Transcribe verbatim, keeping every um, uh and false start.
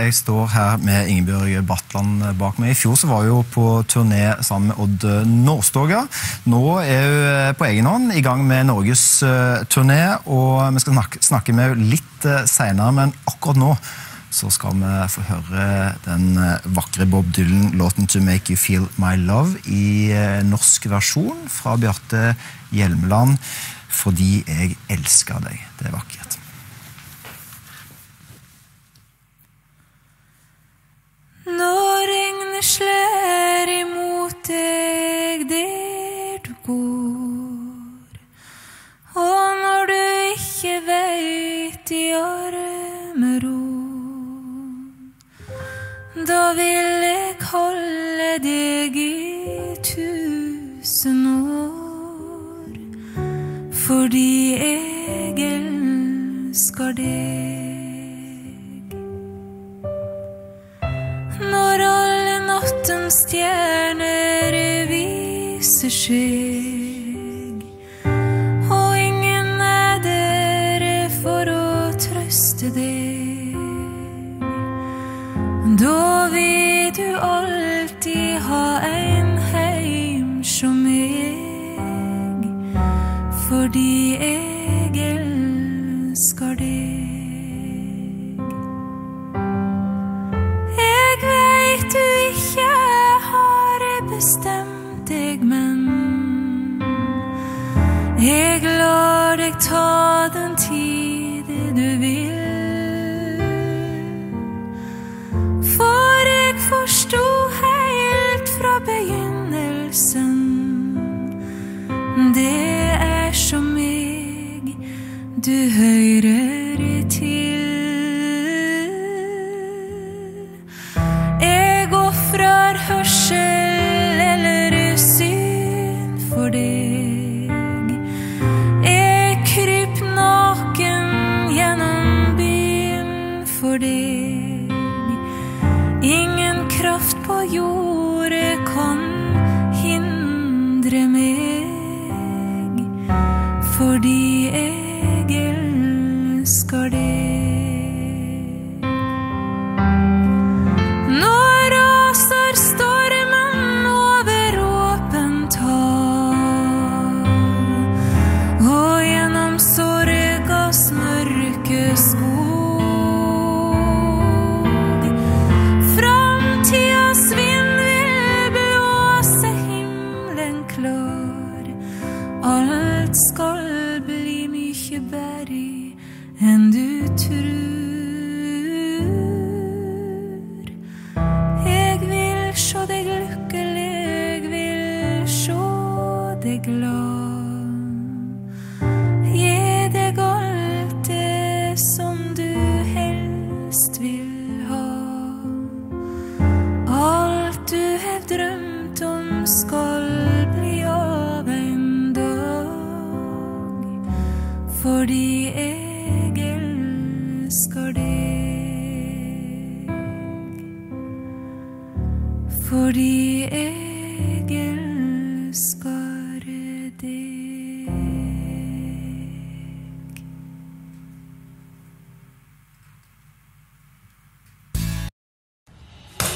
Jeg står her med Ingebjørg Bratland bak meg. I fjor så var jeg jo på turné sammen med Odd Nordstoga. Nå er jeg på egen hånd i gang med Norges turné, og vi skal snakke, snakke med litt senere, men akkurat nå så skal vi få høre den vakre Bob Dylan-låten To Make You Feel My Love i norsk versjon fra Bjarte Hjelmeland, fordi jeg elsker deg. Det er vakkert. Når regnet slår imot deg der du går, og når du ikke vet i armer ro, da vil jeg holde deg i tusen år, fordi jeg elsker deg. Når alle nattens stjerner viser seg, og ingen er der for å trøste deg, da vil du alltid ha en heim som meg, fordi jeg elsker deg. Jeg vet du ikke har bestemt deg, men jeg lar deg ta den tid du vil. Forstå helt fra begynnelsen, det er som meg du hører til. Jeg offrer hørsel eller syn for deg. Jeg kryp naken gjennom byen for deg. Ingen kraft på jordet kan hindre meg, fordi jeg elsker deg. Nå raser stormen over åpent hav, og gjennom sorgas mørke skog, skal bli mye bedre enn du tror. Jeg vil se deg lykkelig, jeg vil se deg glad. Gi deg alt det som du helst vil ha. Alt du har drømt om skal bli av en fordi jeg elsker deg, fordi jeg